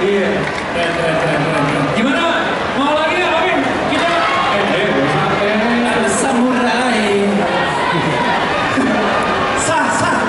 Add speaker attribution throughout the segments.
Speaker 1: Iya, keren. Gimana? Mau lagi ya, Amin? Kita sampai
Speaker 2: ada samurai. Sah.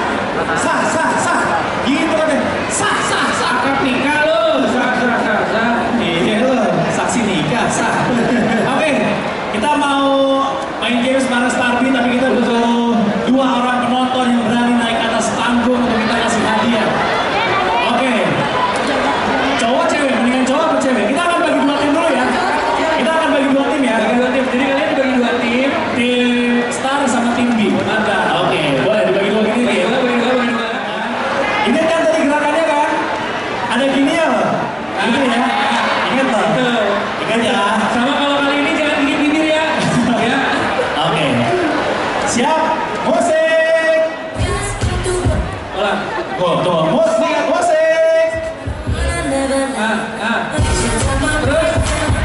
Speaker 2: Gitu kan deh. Sah.
Speaker 1: akad nikah lo, sah.
Speaker 2: Iya lo, saksi nikah sah. Oke, kita mau main games bareng Starbeat, tapi kita butuh 2 orang penonton yang berani naik ke atas panggung untuk kita kasih hadiah. Oke, cowok cewek, mendingan cowok atau cewek? Kita akan bagi 2 tim dulu ya.
Speaker 1: Bagi dua tim, jadi kalian dibagi 2 tim.
Speaker 2: Tim Star sama tim B.
Speaker 1: Mantap.
Speaker 2: Oke, boleh dibagi 2 gini nih.
Speaker 1: Bagi dua.
Speaker 2: Ingat kan tadi gerakannya kan? Ada gini ya loh. Gini ya. Ingat loh. Ingat ya.
Speaker 1: Sama kalau kali ini jangan gigit bibir ya. Ya.
Speaker 2: Oke. Siap. Musik.
Speaker 1: Ulang.
Speaker 2: Tuh, musik.
Speaker 1: Terus.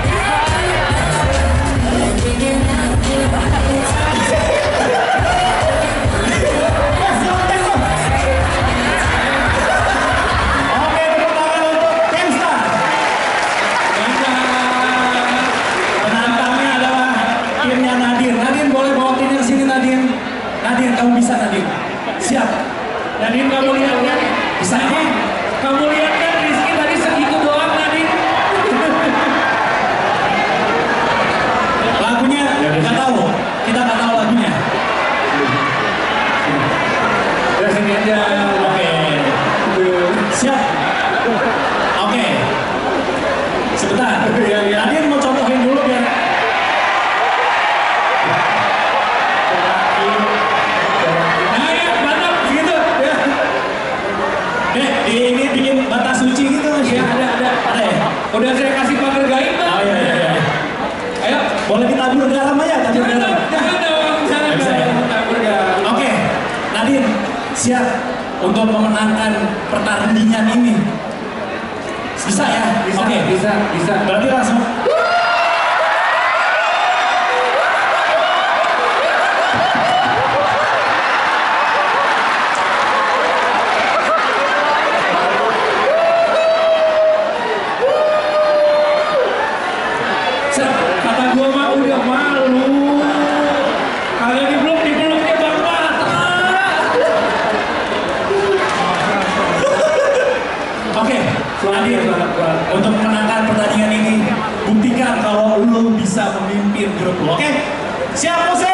Speaker 2: Oke, tepuk tangan untuk Tim Star. Penantangnya adalah timnya Nadir. Nadir boleh bawa timnya ke sini, Nadir. Nadir, kamu bisa, Nadir. Siap.
Speaker 1: Nadine, kamu lihat kan?
Speaker 2: Bisa.
Speaker 1: Nadine, kamu lihat kan Rizky tadi segitu doang Nadine.
Speaker 2: Lagunya nggak tahu. Kita nggak tahu lagunya.
Speaker 1: Udah sini aja.
Speaker 2: Oke. Siap. Oke. Sebentar. Nadir mau contohin dulu biar.
Speaker 1: Nah ya, mantap segitu. Ya.
Speaker 2: Ini bikin batas suci gitu.
Speaker 1: Ya, ada.
Speaker 2: Ada ya?
Speaker 1: Udah saya kasih pagar gaib kan?
Speaker 2: Oh iya.
Speaker 1: Ayo.
Speaker 2: Boleh ditabur garam aja, tabur garam.
Speaker 1: Jangan dong.
Speaker 2: Bisa ya?
Speaker 1: Tabur garam.
Speaker 2: Oke, Nadine, siap untuk memenangkan pertandingan ini. Bisa ya? Oke.
Speaker 1: Bisa.
Speaker 2: Berarti langsung.
Speaker 1: Kata gua mah udah malu. Kagak dipeluknya Bang Patra.
Speaker 2: Oke, Nadine, untuk memenangkan pertandingan ini, buktikan kalau lo bisa memimpin grup lo. Oke, siap musik.